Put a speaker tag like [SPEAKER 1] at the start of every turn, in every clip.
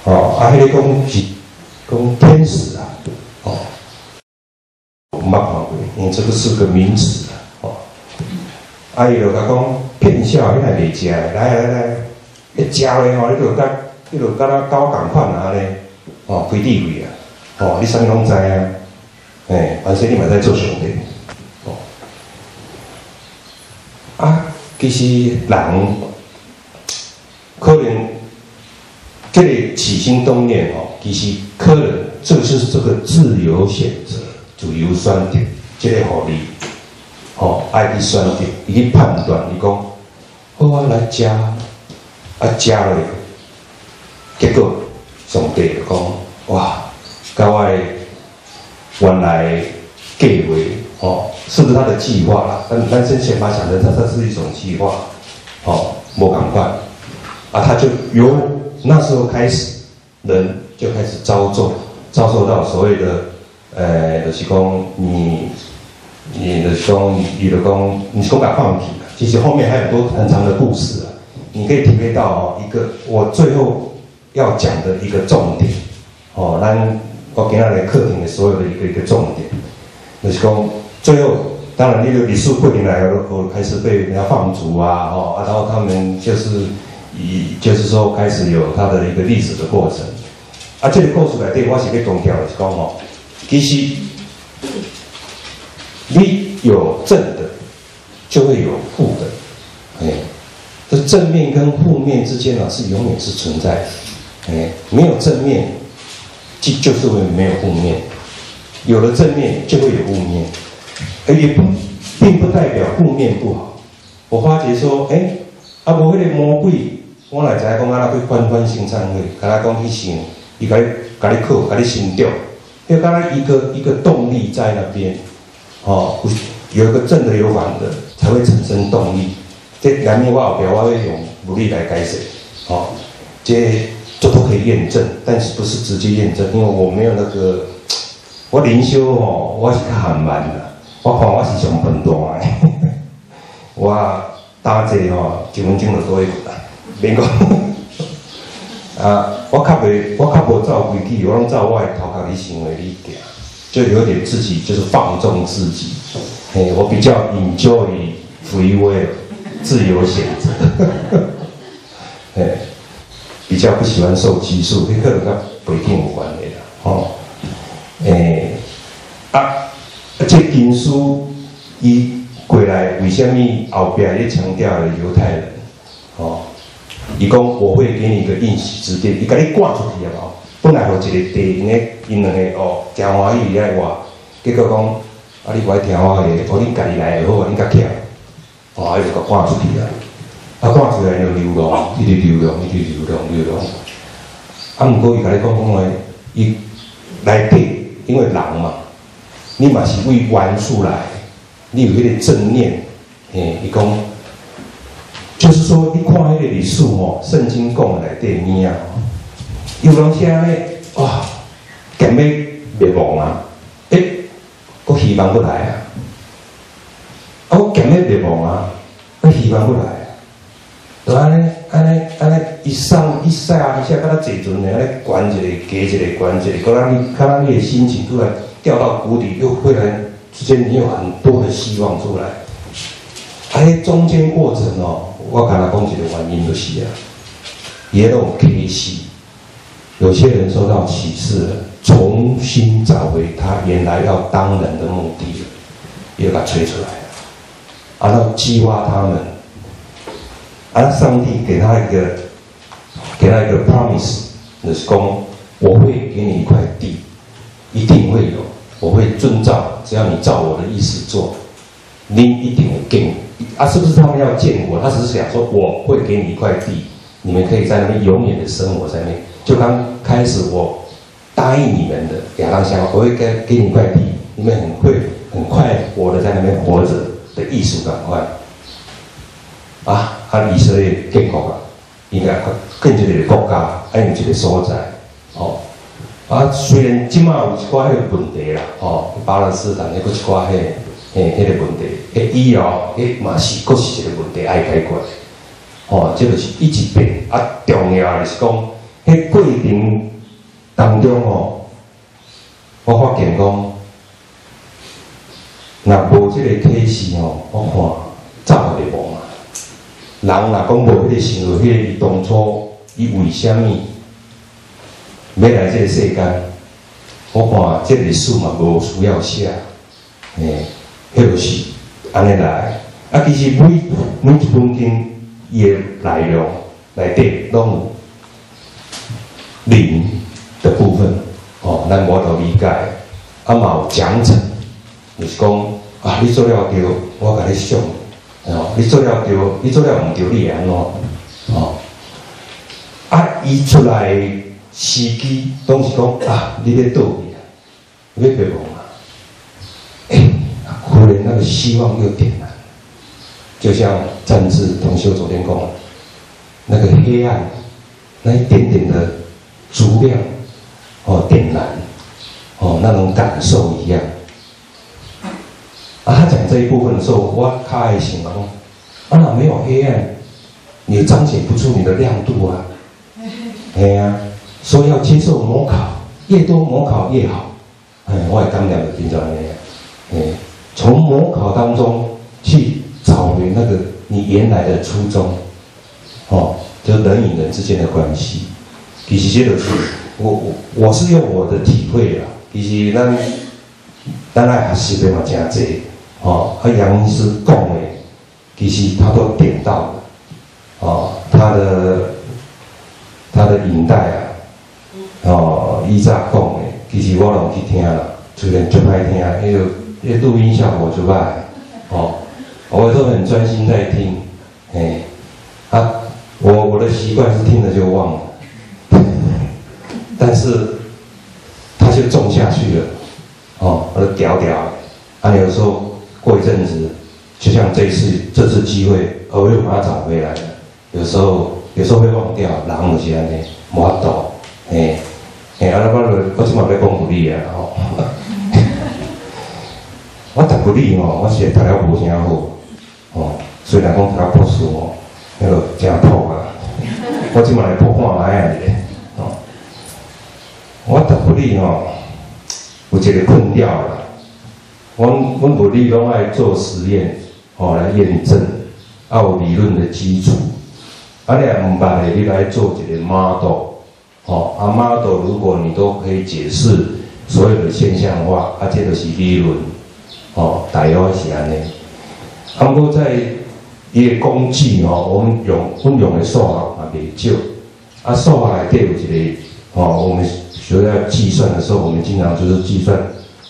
[SPEAKER 1] 哦，啊，迄个讲是讲天使啊，哦，我捌看过，因为这个是个名词啊，哦，啊，伊就甲讲骗笑，你还袂食的，来，你食咧吼，你就甲我共款啊咧，哦，开地位啊，哦，你啥物拢知啊，反正你嘛在做兄弟，哦，啊，其实人可能。 这个起心动念哦，其实可能这就是这个自由选择、自由选择，这个互你哦爱去选择，伊去判断，你讲好啊来食，啊食了，结果上帝就讲哇，甲我的原来计划哦，是不是他的计划啦？但是先把想成它是一种计划哦，无共款啊，他就由。 那时候开始，人就开始遭受到所谓的，就是讲你的讲，你的讲，你是讲把放弃了。其实后面还有很多很长的故事啊，你可以体会到哦，一个我最后要讲的一个重点哦，我今仔日课程的所有的一个重点，就是讲最后，当然那个李树桂林来我开始被人家放逐啊，哦，然后他们就是。 就是说，开始有它的一个历史的过程。啊，这个故事内底，我是要强调的是讲吼，其实你有正的，就会有负的，这正面跟负面之间呢，是永远是存在的，没有正面，就是会没有负面，有了正面就会有负面，也并不代表负面不好。我发觉说，啊，无迄个魔鬼。 我来知影讲，啊，去翻生产会，甲咱讲去想，伊甲你考，甲你心着，就甲咱一个动力在那边，哦，有一个正的有反的，才会产生动力。这下面我后边我会用努力来解释，哦，这都可以验证，但是不是直接验证，因为我没有那个，我灵修吼，我是较缓慢的，我看我是上笨蛋的，我打坐吼1分钟就倒去啦。 免讲啊，我较无照规矩，我拢照我的头壳里行为里行，就有点自己就是放纵自己。我比较 enjoy free will 自由选择，比较不喜欢受拘束，迄可能甲背景有关系啦。哦，这经书伊过来为什么后边咧强调的犹太人？哦。 伊讲我会给你一个应许之地，伊甲你赶出去啊嘛。本来有一个地，因两个哦，真欢喜来活，结果讲啊，你不爱听我的，哦，你家己来就好，你较巧，哦，伊就甲赶出去啊。啊，赶出来就流浪，一直流浪。啊，毋过伊甲你讲话，伊内底因为人嘛，你嘛是为玩出来，你有迄个正念，伊讲。 就是说，你看迄个历史吼，圣经讲内底物啊，有人写咧，哇，减要灭亡啊，佫希望佫来啊，我减要灭亡啊，佫希望佫来啊，就安尼，一下，甲咱坐船的，安尼悬一个，加一个，悬一个，可让你的心情突然掉到谷底，又忽然之间你有很多的希望出来，中间过程哦。 我跟他讲一个原因就是啊，也有 K 戏，有些人受到启示了，重新找回他原来要当人的目的了，又把他吹出来了，然后激发他们，而上帝给他一个 promise， 就是讲我会给你一块地，一定会有，我会遵照，只要你照我的意思做，你一定会给我。 啊，是不是他们要见我？他只是想说，我会给你一块地，你们可以在那边永远的生活在那边。就刚开始我答应你们的亚当夏娃，我会给你一块地，你们很快活的在那边活着的艺术赶快。以色列建国啊，应该更一个国家，有一个所在，哦。虽然即马有一寡迄个问题啦，哦，巴勒斯坦迄个一寡迄个问题，以后嘛是佫是一个问题爱解决。哦，这就是一直变。重要的是讲， 迄过程当中哦，我发现讲，若无即个启示哦，我看走也无嘛。人若讲无迄个想到迄个当初伊为虾米要来这个世间，我看这历史嘛无需要写，迄就是安尼来。啊，其实每一本经伊的内容内底拢有灵的部分，哦，咱无都理解。啊嘛有奖惩，就是讲啊，你做了对，我甲你赏。哦，你做了对，你做了毋对，你会安怎？哦，啊，伊出来的时机，拢是讲啊，你咧倒去啊，你要别忘啊。忽然那个希望又点燃，就像战志同修昨天讲的，那个黑暗，那一点点的烛亮，哦，点燃，哦，那种感受一样。啊，他讲这一部分的时候，我较爱想讲，啊，若没有黑暗，你彰显不出你的亮度啊。哎呀，所以要接受模考，越多模考越好。我也刚讲的听到那样，从模考当中去找回那个你原来的初衷，哦，就是人与人之间的关系。其实这就是我是用我的体会啦。其实咱爱学习的嘛真多，哦，杨医师讲的，其实他都点到了，哦，他的引带啊，哦，以前讲的，其实我拢去听了，虽然就歹听，那个录音效果就歹，哦，我都很专心在听，我的习惯是听了就忘了，但是他就种下去了，哦，我的屌，啊，有时候过一阵子，就像这次机会，我又把它找回来了，有时候会忘掉，人就是安尼，无法度，我即马要讲不理啊，吼，我读不理哦，我是读了无啥好，哦，虽然讲读了博士哦，那个真破啊，我即马来破看卖啊咧，哦，我读不理哦，有一个困扰啦，阮不理拢爱做实验，哦来验证，啊有理论的基础，啊你也唔捌的，你来做一个 model。哦，啊 model 如果你都可以解释所有的现象的话，啊，这就是理论，哦，大约是安尼。啊，不过在伊个工具哦，我们用的数学嘛袂少，啊，数学内底有一个哦，我们学要计算的时候，我们经常就是计算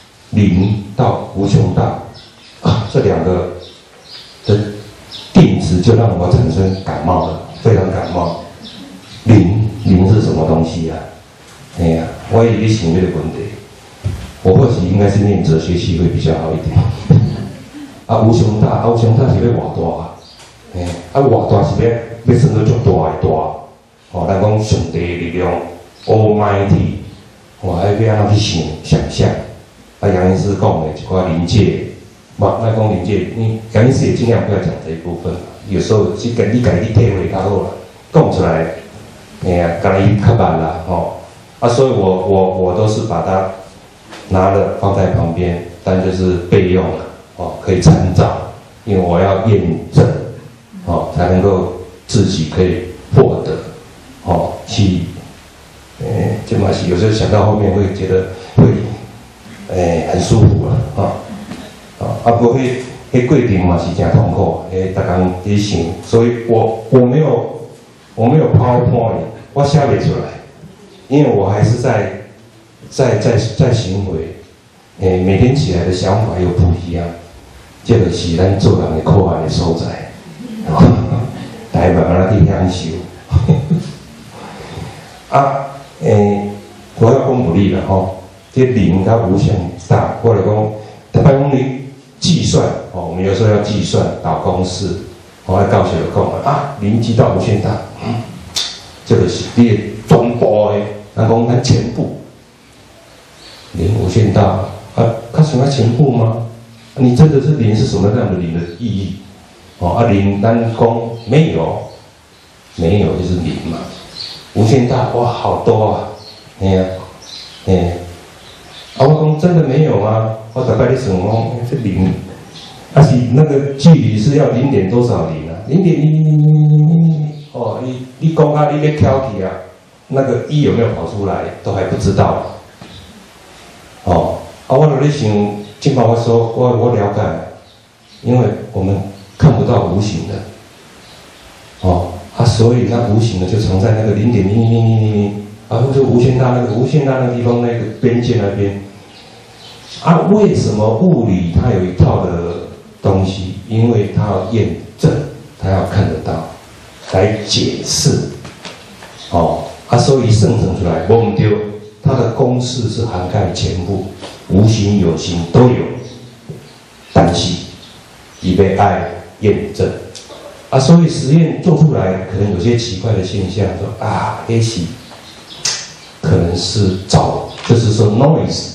[SPEAKER 1] 0到无穷大，啊，这两个的定值就让我产生感冒了，非常感冒。零是什么东西啊？哎呀，我也在想这个问题。我或许应该是念哲学系会比较好一点。啊，无穷大，无穷大是要偌大啊？啊，偌大是要算到足大的大。哦，咱讲上帝的力量 ，Almighty， 哦，要安怎去想象？啊，杨医师讲的一寡临界，咱讲临界，杨医师也尽量不要讲这一部分。有时候去跟你体会较好啦，讲出来。讲伊较慢啦，吼，啊，所以我都是把它拿了放在旁边，但就是备用了，哦，可以参照，因为我要验证，哦，才能够自己可以获得，哦，去，这嘛是有时候想到后面会觉得会，很舒服了，啊，不过迄过程嘛是真痛苦，逐工在想，所以我没有 PowerPoint， 我写不出来，因为我还是在行为，每天起来的想法又不一样，这就是咱做人的可爱的所在，来慢慢去享受。啊，我要讲不利了吼，这0到无穷大，我来讲，特别讲你计算，哦，我们有时候要计算导公式。我教学就讲啊，0积到无限大，这个是你的全部的，咱讲咱全部0无限大啊，他想要全部吗？你真的是0是什么样的0的意义？哦，啊0咱讲没有就是0嘛， 无限大，哇，好多啊！哎呀，我讲真的没有吗？我大概你算讲，这零，是那个距离是要0点多少零啊？0.000，哦，你讲啊，你咧挑起啊，那个1有没有跑出来，都还不知道。哦，我就咧想，今晚我说我了解，因为我们看不到无形的，哦，所以那无形的就藏在那个0.000，或者无限大那个地方那个边界那边。为什么物理它有一套的东西？因为它要验证，它要看得到，来解释。所以生成出来，没对，它的公式是涵盖全部，无形有形都有，但是以被爱验证。所以实验做出来，可能有些奇怪的现象，说也许可能是就是说 noise，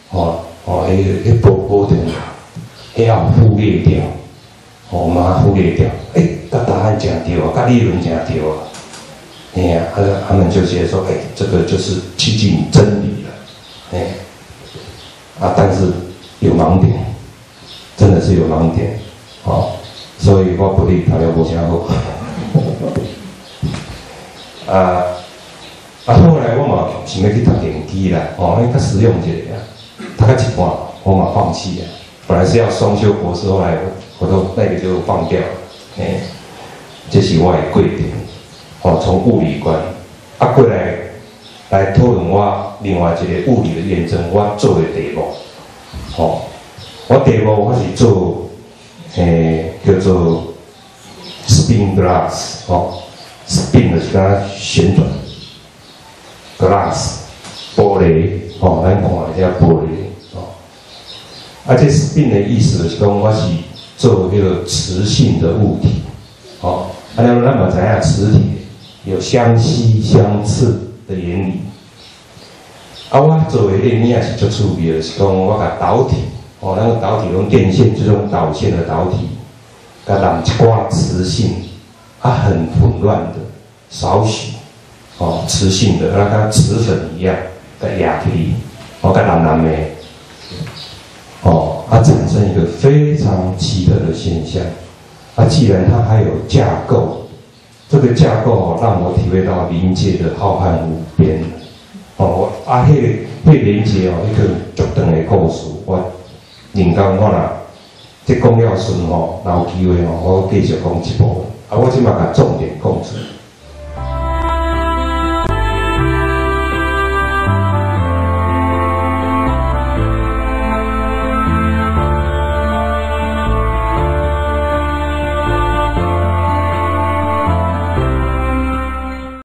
[SPEAKER 1] 波动，要忽略掉，把它忽略掉。答案讲对啊，理论讲对啊，他们就觉得说，这个就是趋近真理了，但是有盲点，真的是有盲点，所以我不理他了，无啥好。后来我嘛想要去读电机啦，因为较实用一点啊，读到一半我嘛放弃了。本来是要双修博士，后来我都那个就放掉了。这是我的贵点。从物理观过来讨论我另外一个物理的验证，我做的题目。我题目我是做叫做 spin glass，spin 就是讲旋转 glass 玻璃，咱看一下玻璃，这 spin 的意思就是讲我是做那个磁性的物体，咱嘛知影磁体有相吸相斥的原理。我做的咧，你也是足趣味的，是讲我甲导体，咱个导体用电线这种导线的导体，甲染一寡磁性，很混乱的少许，磁性的，跟磁粉一样，甲压起，甲蓝蓝的，产生一个非常奇特的现象。既然它还有架构。这个架构让我体会到临界的浩瀚无边。迄连接迄个足长的故事，我人工我若这讲了顺有机会我继续讲一部。我即马甲重点讲出。